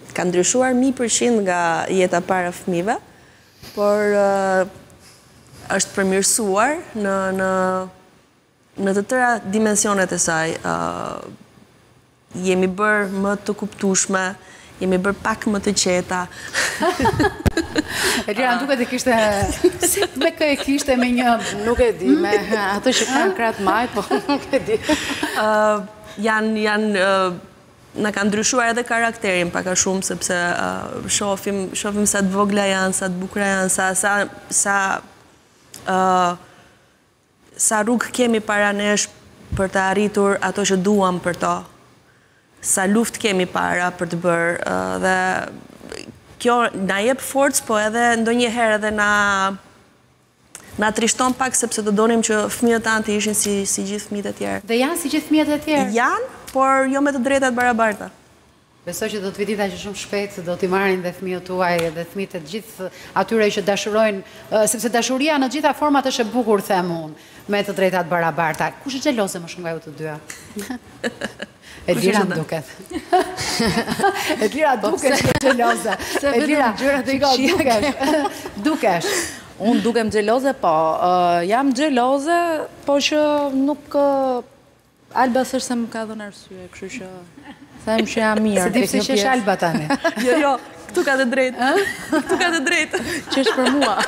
ka ndryshuar 100% nga jeta para fëmijëve, por është përmirësuar në të tëra dimensionet e saj. Jemi bërë më të kuptueshme, jemi bërë pak më të qeta. Elira, duket e kishte, si me kë e kishte me një, nuk e di, me ato që kanë kratë majt, po nuk e di. Na ka ndryshuar edhe karakterin paka shumë, sepse shohim sa të vogla janë, sa të bukura janë, sa rrugë kemi para nesh për të arritur ato që duam për to. Sa luftë kemi para për të bërë, dhe kjo na jep forcë, po edhe ndonjëherë edhe na trishton pak, sepse do donim që fëmijët tanë të ishin si gjithë fëmijët e tjerë. Dhe janë si gjithë fëmijët e tjerë? Janë, por jo me të drejtat barabarta. Besoj që do të vidita që shumë shpejt do t'i marrin dhe fëmijët tuaj dhe fëmijët e gjithë atyre që dashurojnë, sepse dashuria në gjitha format është e bukur, them unë, me të drejtat barabarta. Kush është xheloze më shumë nga ju të dyja? Elira duket. Elira duket që e xheloze. Elira, dukesh. Unë dukem xheloze, po. Jam xheloze, po që nuk... Alba thështë se më ka dhënë arsye, kështu që... Them që jam mirë. Se di pse që është Alba tani. Jo, këtu ka të drejtë. Këtu ka të drejtë. Që është për mua.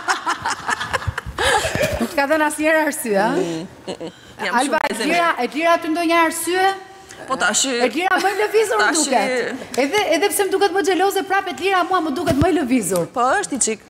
Nuk ka dhënë asnjëherë arsye, a? Alba, Elira të ndonjë arsye? Po tash. Elira më lëvizur më duket. Edhe pse më duket më xheloze, prapë Elira mua më duket më lëvizur. Po është i çik.